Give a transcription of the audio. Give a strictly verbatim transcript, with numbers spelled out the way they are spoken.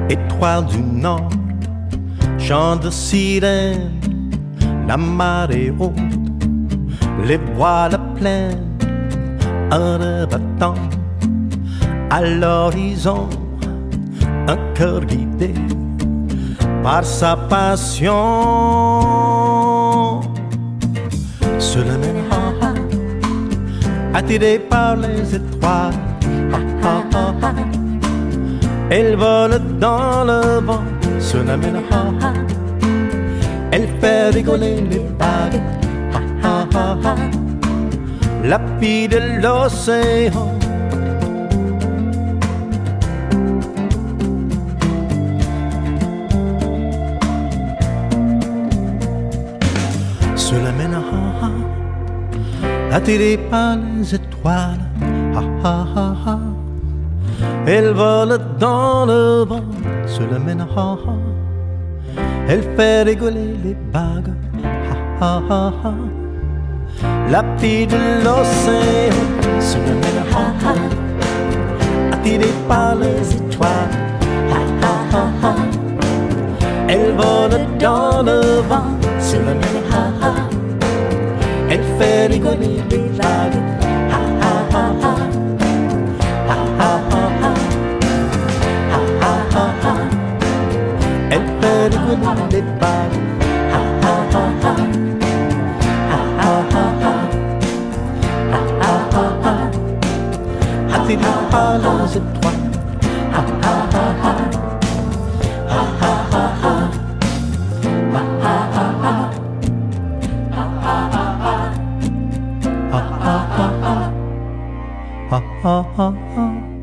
Étoile du Nord, chant de sirène, la marée haute, les voiles pleines, un rêve attend à l'horizon, un cœur guidé par sa passion. Sur le Manhattan, attiré par les étoiles, ah, ah, ah, ah. Elle vole dans le vent sur la Manhattan. Elle fait rigoler les vagues, ah, ah, ah, ah. La fille de l'océan. Sur la Manhattan, attirée par les étoiles, ah, ah, ah, ah. Elle vole dans le vent sur le Manhattan. Elle fait rigoler les vagues, ah, ah, ah. La fille de l'océan sur le Manhattan, attirée par les étoiles, ah, ah, ah, ah. Elle vole dans le vent sur le Manhattan. Elle fait rigoler les vagues, ah, ah, ah, ah. Elle fait rigoler les vagues, ha ha ha ha, ha ha ha ha, ha ha ha ha, attirée par les étoiles, ha ha ha ha, ha ha ha ha, ha ha ha ha, ha ha ha ha, ha ha ha ha, ha ha ha ha.